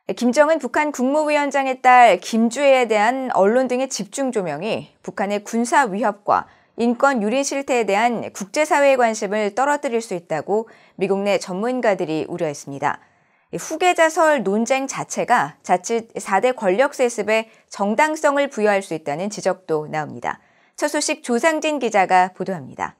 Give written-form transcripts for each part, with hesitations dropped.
김정은 북한 국무위원장의 딸 김주애에 대한 언론 등의 집중 조명이 북한의 군사 위협과 인권 유린 실태에 대한 국제사회의 관심을 떨어뜨릴 수 있다고 미국 내 전문가들이 우려했습니다. 후계자설 논쟁 자체가 자칫 4대 권력 세습에 정당성을 부여할 수 있다는 지적도 나옵니다. 첫 소식 조상진 기자가 보도합니다.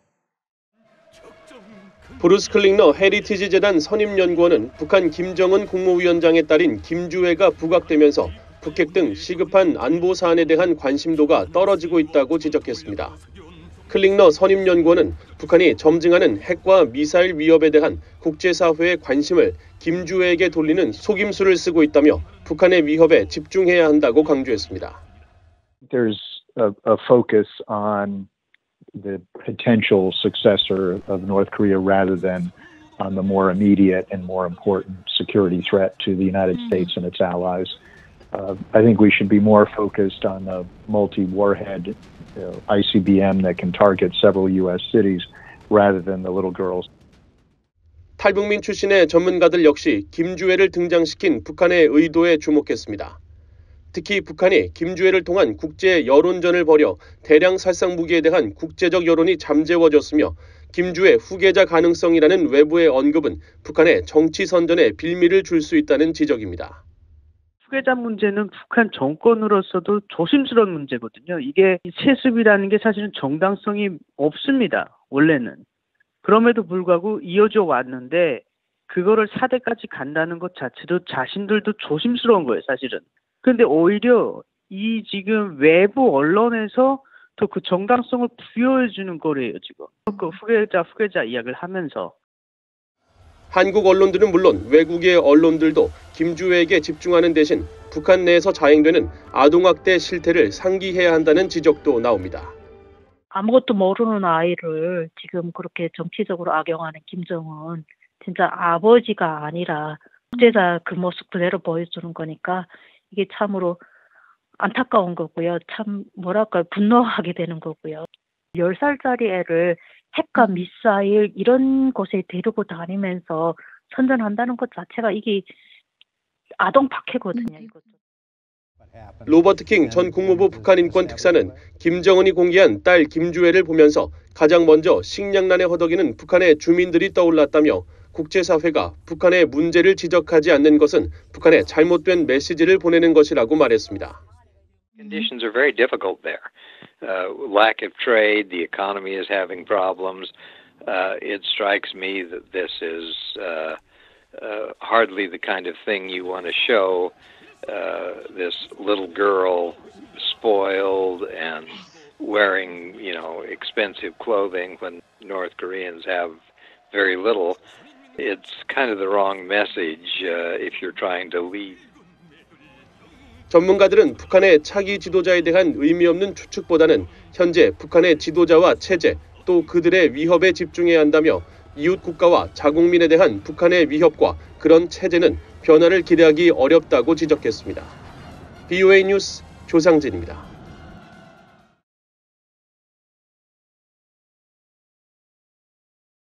브루스 클링너 헤리티지 재단 선임연구원은 북한 김정은 국무위원장의 딸인 김주애가 부각되면서 북핵 등 시급한 안보 사안에 대한 관심도가 떨어지고 있다고 지적했습니다. 클링너 선임연구원은 북한이 점증하는 핵과 미사일 위협에 대한 국제사회의 관심을 김주애에게 돌리는 속임수를 쓰고 있다며 북한의 위협에 집중해야 한다고 강조했습니다. There's a focus on the potential successor of North Korea rather than on the more immediate and more important security threat to the United States and its allies. I think we should be more focused on the multi-warhead ICBM that can target several U.S. cities rather than the little girls. 탈북민 출신의 전문가들 역시 김주애를 등장시킨 북한의 의도에 주목했습니다. 특히 북한이 김주애를 통한 국제 여론전을 벌여 대량 살상 무기에 대한 국제적 여론이 잠재워졌으며 김주애 후계자 가능성이라는 외부의 언급은 북한의 정치 선전에 빌미를 줄 수 있다는 지적입니다. 후계자 문제는 북한 정권으로서도 조심스러운 문제거든요. 이게 세습이라는 게 사실은 정당성이 없습니다. 원래는. 그럼에도 불구하고 이어져 왔는데 그거를 4대까지 간다는 것 자체도 자신들도 조심스러운 거예요, 사실은. 그런데 오히려 이 지금 외부 언론에서 더 그 정당성을 부여해 주는 거래요, 지금. 그 후계자 이야기를 하면서. 한국 언론들은 물론 외국의 언론들도 김주애에게 집중하는 대신 북한 내에서 자행되는 아동학대 실태를 상기해야 한다는 지적도 나옵니다. 아무것도 모르는 아이를 지금 그렇게 정치적으로 악용하는 김정은 진짜 아버지가 아니라 국제자 그 모습 그대로 보여주는 거니까 이게 참으로 안타까운 거고요. 참 분노하게 되는 거고요. 10살짜리 애를 핵과 미사일 이런 곳에 데리고 다니면서 선전한다는 것 자체가 이게 아동 박해거든요. 이것도. 로버트 킹 전 국무부 북한인권 특사는 김정은이 공개한 딸 김주애를 보면서 가장 먼저 식량난에 허덕이는 북한의 주민들이 떠올랐다며 국제사회가 북한의 문제를 지적하지 않는 것은 북한에 잘못된 메시지를 보내는 것이라고 말했습니다. Conditions are very difficult there. Lack of trade, the economy is having problems. It strikes me that this is hardly the kind of thing you want to show this little girl spoiled and wearing, expensive clothing when North Koreans have very little. It's kind of the wrong message if you're trying to lead. 전문가들은 북한의 차기 지도자에 대한 의미 없는 추측보다는 현재 북한의 지도자와 체제 또 그들의 위협에 집중해야 한다며 이웃 국가와 자국민에 대한 북한의 위협과 그런 체제는 변화를 기대하기 어렵다고 지적했습니다. BOA 뉴스 조상진입니다.